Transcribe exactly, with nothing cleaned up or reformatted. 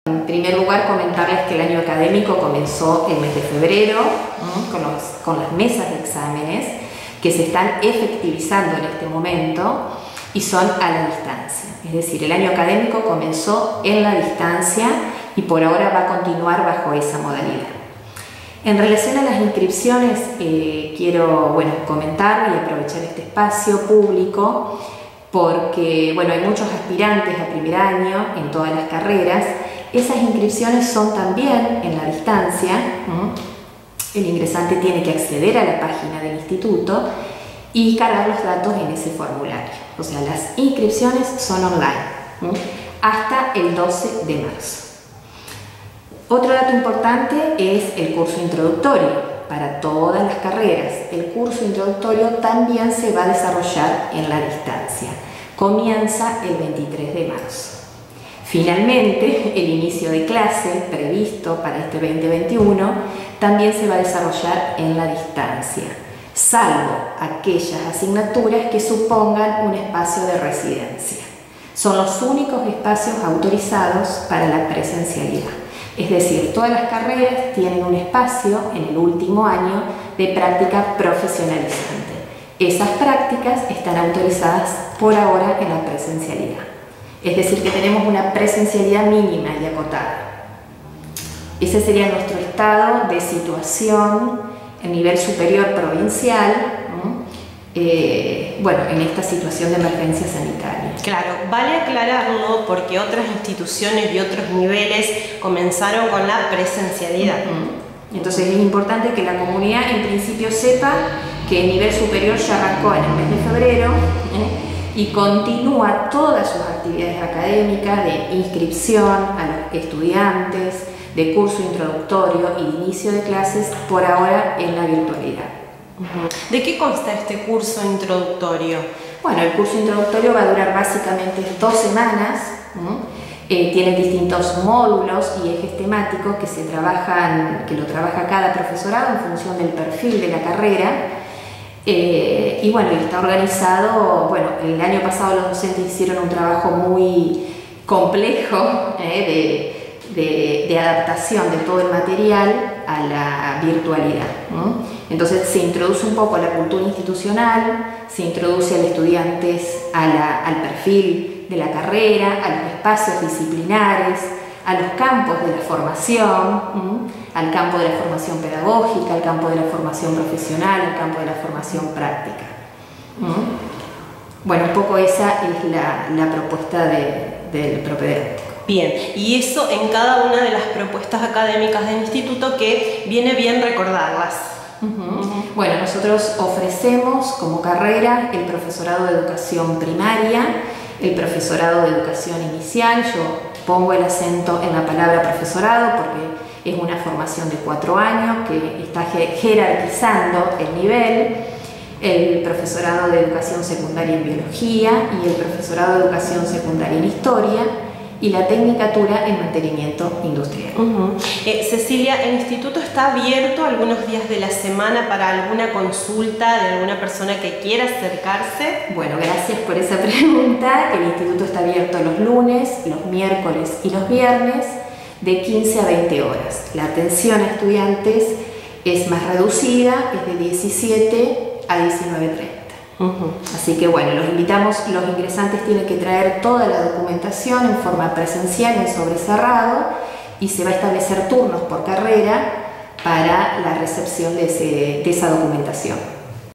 En primer lugar, comentarles que el año académico comenzó el mes de febrero, ¿no? con, los, con las mesas de exámenes que se están efectivizando en este momento y son a la distancia. Es decir, el año académico comenzó en la distancia y por ahora va a continuar bajo esa modalidad. En relación a las inscripciones, eh, quiero bueno, comentar y aprovechar este espacio público porque bueno, hay muchos aspirantes a primer año en todas las carreras. Esas inscripciones son también en la distancia. El ingresante tiene que acceder a la página del instituto y cargar los datos en ese formulario. O sea, las inscripciones son online hasta el doce de marzo. Otro dato importante es el curso introductorio para todas las carreras. El curso introductorio también se va a desarrollar en la distancia. Comienza el veintitrés de marzo. Finalmente, el inicio de clase previsto para este veinte veintiuno también se va a desarrollar en la distancia, salvo aquellas asignaturas que supongan un espacio de residencia. Son los únicos espacios autorizados para la presencialidad. Es decir, todas las carreras tienen un espacio en el último año de práctica profesionalizante. Esas prácticas están autorizadas por ahora en la presencialidad. Es decir, que tenemos una presencialidad mínima y acotada. Ese sería nuestro estado de situación en nivel superior provincial, ¿no? eh, bueno, en esta situación de emergencia sanitaria. Claro, vale aclararlo porque otras instituciones y otros niveles comenzaron con la presencialidad. Uh-huh. Entonces es importante que la comunidad en principio sepa que el nivel superior ya arrancó en el mes de febrero, ¿eh? y continúa todas sus actividades académicas de inscripción a los estudiantes, de curso introductorio y de inicio de clases, por ahora en la virtualidad. Uh-huh. ¿De qué consta este curso introductorio? Bueno, el curso introductorio va a durar básicamente dos semanas. ¿no? Eh, tiene distintos módulos y ejes temáticos que, se trabajan, que lo trabaja cada profesorado en función del perfil de la carrera. Eh, y bueno, está organizado, bueno, el año pasado los docentes hicieron un trabajo muy complejo eh, de, de, de adaptación de todo el material a la virtualidad, ¿no? Entonces se introduce un poco a la cultura institucional, se introduce al estudiante a la, al perfil de la carrera, a los espacios disciplinares, a los campos de la formación, ¿m? al campo de la formación pedagógica, al campo de la formación profesional, al campo de la formación práctica. ¿m? Bueno, un poco esa es la, la propuesta de, del propedéutico. Bien, y eso en cada una de las propuestas académicas del instituto que viene bien recordarlas. Uh-huh. Uh-huh. Bueno, nosotros ofrecemos como carrera el profesorado de educación primaria, el profesorado de educación inicial. Yo pongo el acento en la palabra profesorado porque es una formación de cuatro años que está jerarquizando el nivel, el profesorado de educación secundaria en biología y el profesorado de educación secundaria en historia y la tecnicatura en mantenimiento industrial. Uh-huh. eh, Cecilia, ¿el instituto está abierto algunos días de la semana para alguna consulta de alguna persona que quiera acercarse? Bueno, gracias por esa pregunta. El instituto está abierto los lunes, los miércoles y los viernes de quince a veinte horas. La atención a estudiantes es más reducida, es de diecisiete a diecinueve treinta. Uh-huh. Así que bueno, los invitamos, los ingresantes tienen que traer toda la documentación en forma presencial en sobre cerrado y se va a establecer turnos por carrera para la recepción de, ese, de esa documentación.